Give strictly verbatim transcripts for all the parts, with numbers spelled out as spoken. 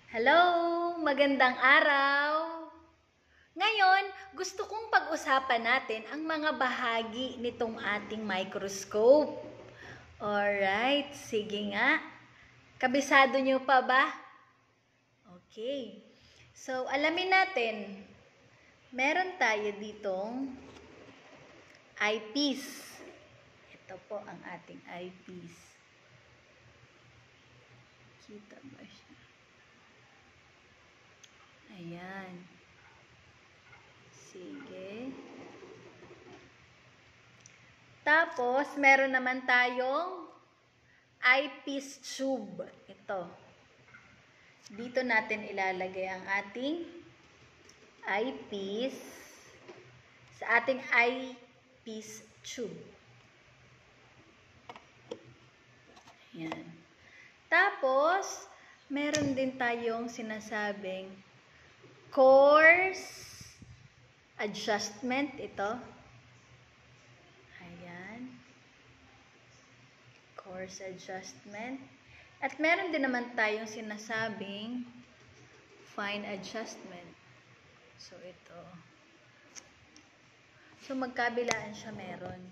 Hello! Magandang araw! Ngayon, gusto kong pag-usapan natin ang mga bahagi nitong ating microscope. Alright, sige nga. Kabisado nyo pa ba? Okay. So, alamin natin. Meron tayo ditong eyepiece. Ito po ang ating eyepiece. Kita ba siya? Ayan. Sige. Tapos, meron naman tayong eyepiece tube. Ito. Dito natin ilalagay ang ating eyepiece sa ating eyepiece tube. Ayan. Tapos, meron din tayong sinasabing coarse adjustment. Ito. Ayan. Coarse adjustment. At meron din naman tayong sinasabing fine adjustment. So, ito. So, magkabilaan siya meron.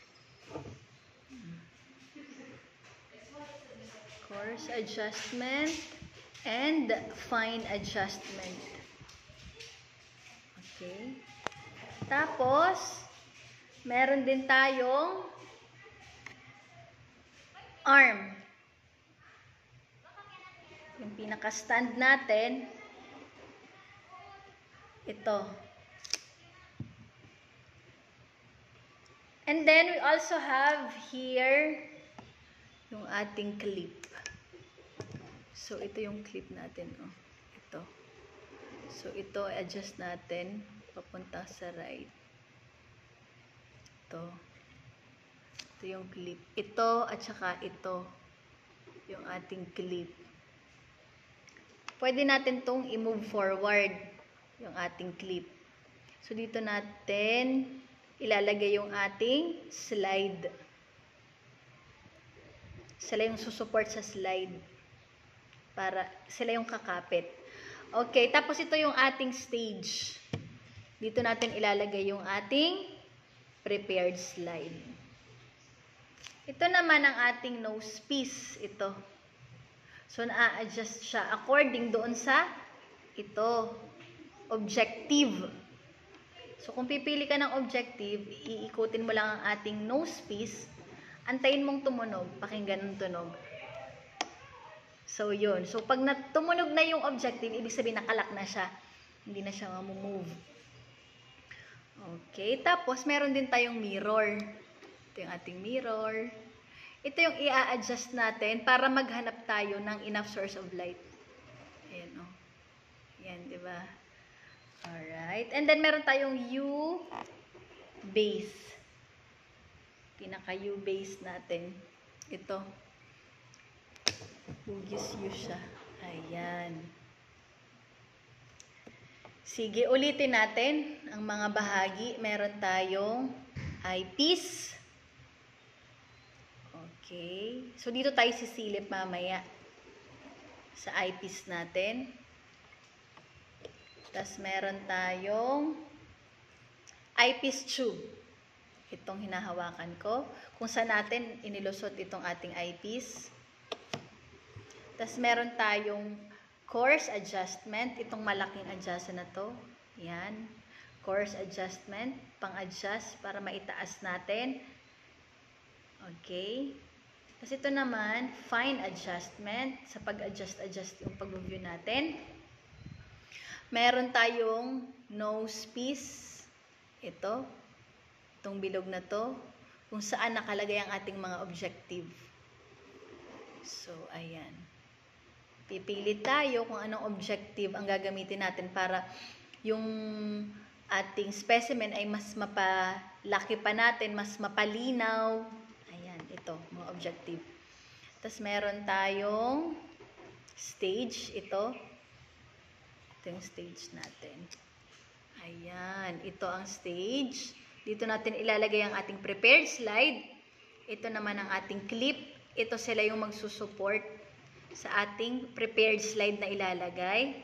Coarse adjustment and fine adjustment. Okay. Tapos, meron din tayong arm. Yung pinaka-stand natin, ito. And then, we also have here yung ating clip. So, ito yung clip natin. Oh. Ito. So, ito, adjust natin papunta sa right. Ito. Ito yung clip. Ito at saka ito yung ating clip. Pwede natin tong i-move forward yung ating clip. So, dito natin ilalagay yung ating slide. Sila yung susupport sa slide. Para sila yung kakapit. Okay, tapos ito yung ating stage. Dito natin ilalagay yung ating prepared slide. Ito naman ang ating nose piece. Ito. So, na-adjust siya according doon sa ito, objective. So, kung pipili ka ng objective, iikutin mo lang ang ating nose piece, antayin mong tumunog, pakinggan ng tunog. So, yun. So, pag tumunog na yung objective, ibig sabihin nakalak na siya. Hindi na siya mamumove. Okay. Tapos, meron din tayong mirror. Ito yung ating mirror. Ito yung i-a-adjust natin para maghanap tayo ng enough source of light. Ayan, o. Oh. Ayan, diba? Alright. And then, meron tayong U-base. Pinaka-U base natin. Ito. Hugis U siya. Ayan. Sige, ulitin natin ang mga bahagi. Meron tayong eyepiece. Okay. So, dito tayo sisilip mamaya sa eyepiece natin. Tapos, meron tayong eyepiece tube. Itong hinahawakan ko. Kung saan natin inilusot itong ating eyepiece. Tapos, meron tayong coarse adjustment. Itong malaking adjustment na to. Yan. Coarse adjustment. Pang-adjust para maitaas natin. Okay. Tapos, ito naman, fine adjustment. Sa pag-adjust-adjust yung pag-view natin. Meron tayong nose piece. Ito. Itong bilog na to, kung saan nakalagay ang ating mga objective. So, ayan. Pipili tayo kung anong objective ang gagamitin natin para yung ating specimen ay mas mapalaki pa natin, mas mapalinaw. Ayan, ito, mga objective. Tapos, meron tayong stage. Ito. Ito yung stage natin. Ayan, ito ang stage. Dito natin ilalagay ang ating prepared slide. Ito naman ang ating clip. Ito sila yung magsusupport sa ating prepared slide na ilalagay.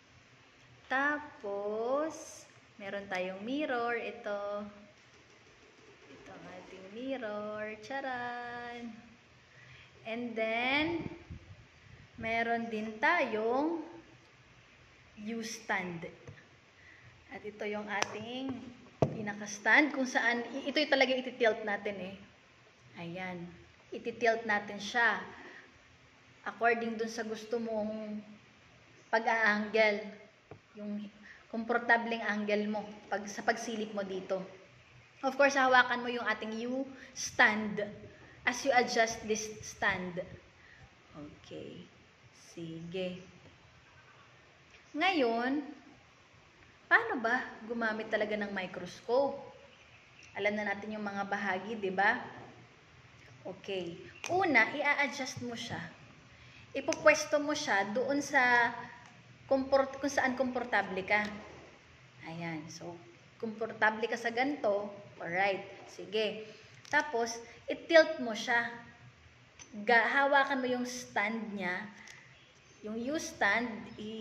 Tapos, meron tayong mirror. Ito. Ito ang ating mirror. Charan! And then, meron din tayong U-stand. At ito yung ating pinaka-stand kung saan, ito yung talaga iti-tilt natin eh. Ayan. Iti-tilt natin siya. According dun sa gusto mong pag-a-angle. Yung komportableng angle mo pag, sa pagsilip mo dito. Of course, hawakan mo yung ating U-stand as you adjust this stand. Okay. Sige. Ngayon, paano ba gumamit talaga ng microscope? Alam na natin yung mga bahagi, di ba? Okay. Una, i-adjust mo siya. Ipupwesto mo siya doon sa Komport, kung saan komportable ka. Ayan. So, komportable ka sa ganito. Alright. Sige. Tapos, i-tilt mo siya. Ga, hawakan mo yung stand niya. Yung U-stand,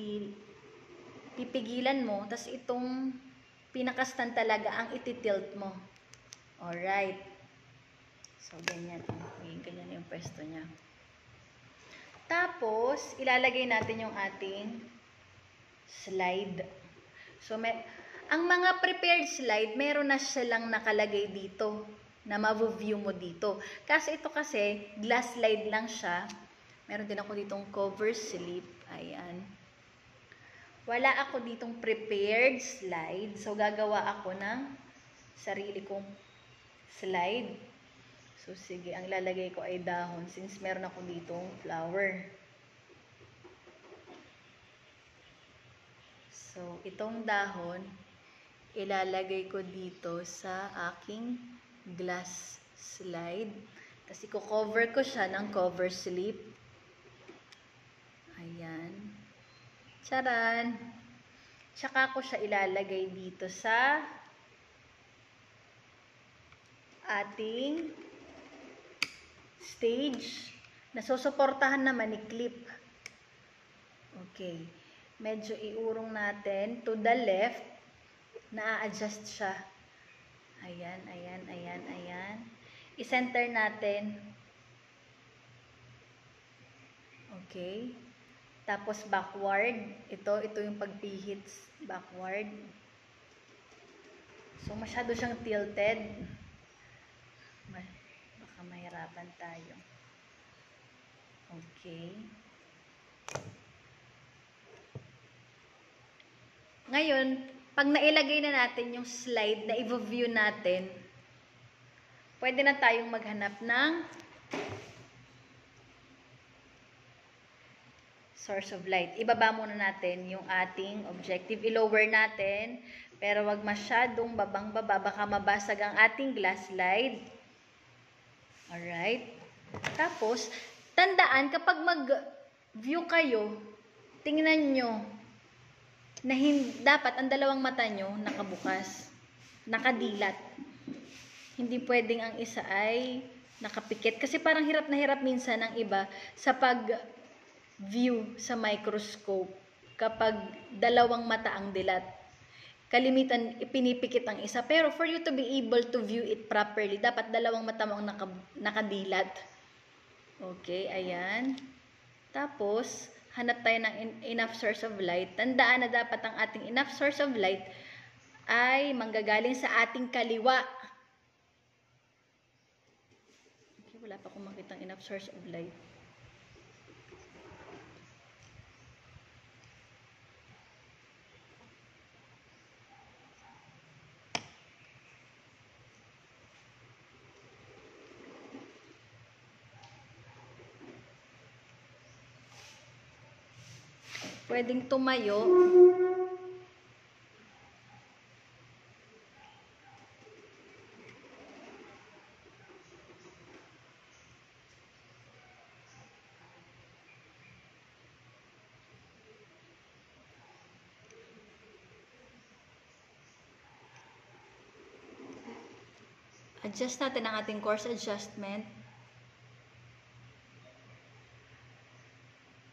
pipigilan mo. Tapos, itong pinaka-stand talaga ang iti-tilt mo. Alright. So, ganyan. Ganyan yung pwesto niya. Tapos, ilalagay natin yung ating slide. So, may, ang mga prepared slide, meron na silang nakalagay dito na ma-view mo dito. Kasi ito kasi, glass slide lang siya. Meron din ako ditong cover slip. Ayan. Wala ako ditong prepared slide. So, gagawa ako ng sarili kong slide. So, sige, ang lalagay ko ay dahon since meron ako ditong flower. So, itong dahon, ilalagay ko dito sa aking glass slide. Kasi ko-cover ko siya ng cover slip. Ayan. Charan! Tsaka ko siya ilalagay dito sa ating stage. Nasusuportahan naman ni clip. Okay. Medyo iurong natin to the left, na-adjust siya. Ayan, ayan, ayan, ayan. I-center natin. Okay. Tapos backward. Ito, ito yung pagpihit backward. So, masyado siyang tilted. Baka mahirapan tayo. Okay. Ngayon, pag nailagay na natin yung slide na i-view natin, pwede na tayong maghanap ng source of light. Ibaba muna natin yung ating objective. I-lower natin, pero wag masyadong babang-baba, baka mabasag ang ating glass slide. Alright? Tapos, tandaan, kapag mag-view kayo, tingnan nyo, na hindi, dapat ang dalawang mata nyo nakabukas, nakadilat. Hindi pwedeng ang isa ay nakapikit. Kasi parang hirap na hirap minsan ang iba sa pag-view sa microscope kapag dalawang mata ang dilat. Kalimitan, ipinipikit ang isa. Pero for you to be able to view it properly, dapat dalawang mata mo ang naka, nakadilat. Okay, ayan. Tapos, hanap tayo ng enough source of light. Tandaan na dapat ang ating enough source of light ay manggagaling sa ating kaliwa. Okay, wala pa akong makitang enough source of light. Pwedeng tumayo. Adjust natin ang ating course adjustment.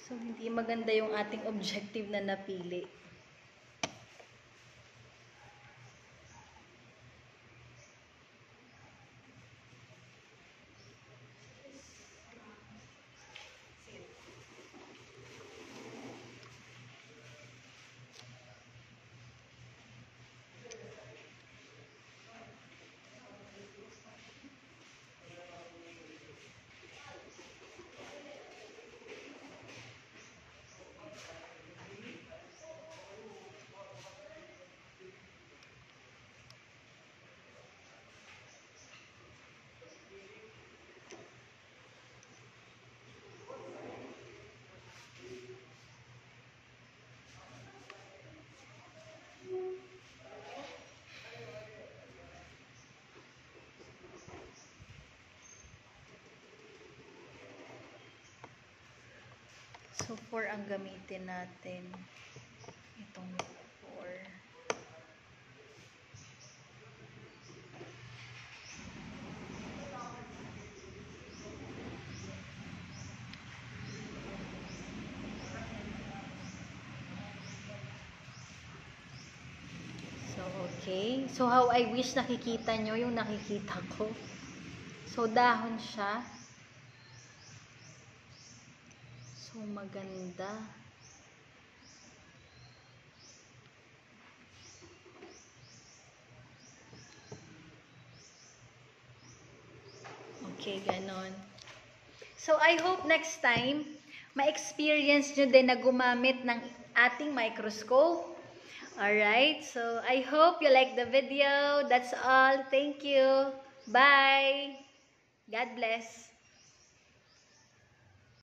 So, hindi maganda yung ating objective na napili. So, four ang gamitin natin. Itong four. So, okay. So, how I wish nakikita nyo yung nakikita ko. So, dahon siya. So, maganda. Okay, ganon. So, I hope next time, ma-experience nyo din na gumamit ng ating microscope. Alright, so I hope you like the video. That's all. Thank you. Bye. God bless.